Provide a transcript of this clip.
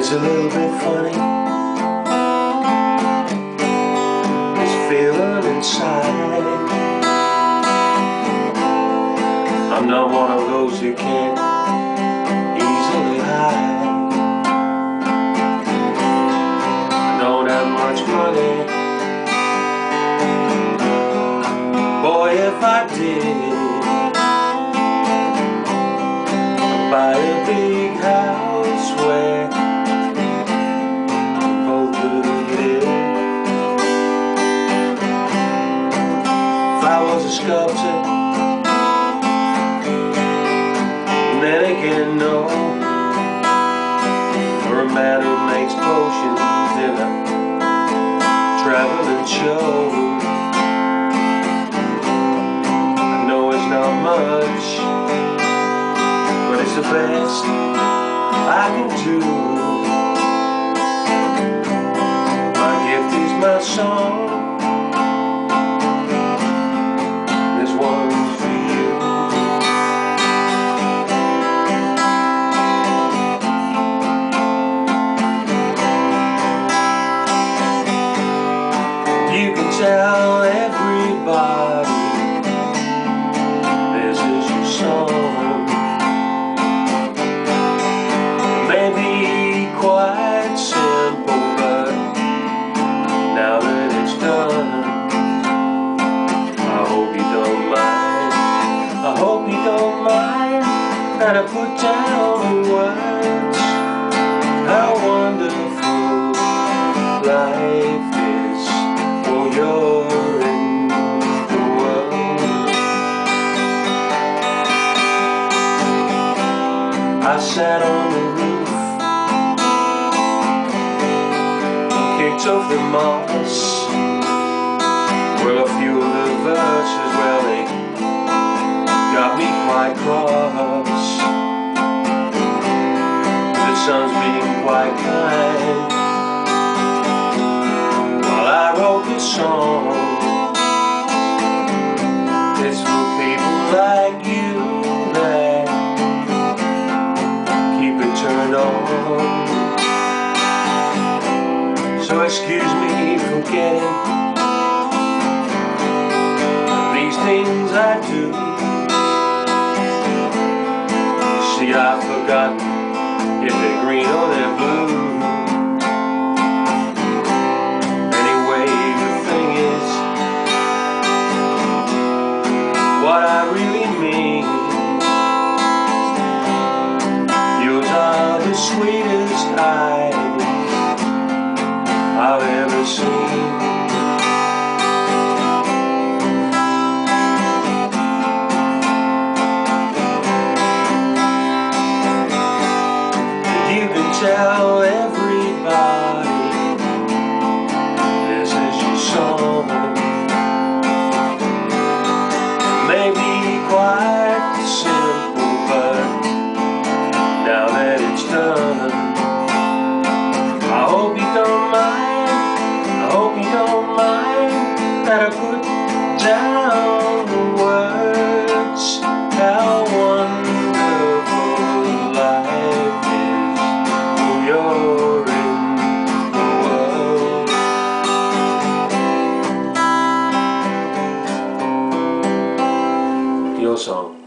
It's a little bit funny, this feeling inside. I'm not one of those who can't easily hide. I don't have much money, boy, if I did, I'd buy a big house where we both could live. If I was a sculptor, then again, no, or a man who makes potions in a traveling show. I know it's not much, but it's the best I can do. My gift is my song. This one's for you. You can tell everybody this is your song. It may be quite simple, but now that it's done, I hope you don't mind. I hope you don't mind that I put down in words how wonderful life is. You're in the world. I sat on the roof and kicked off the moss. Well, a few of the verses, well, they got me quite cross. The sun's being quite kind. I wrote this song. It's for people like you that keep it turned on. So excuse me for getting these things I do. See, I've forgotten if they're green or they're blue. What I really mean, yours are the sweetest eyes I've ever seen. You can tell everybody this is your song. Maybe quite simple, but now that it's done, I hope you don't mind. I hope you don't mind that I put down the words how wonderful life is. Oh, you're in the world. Your song.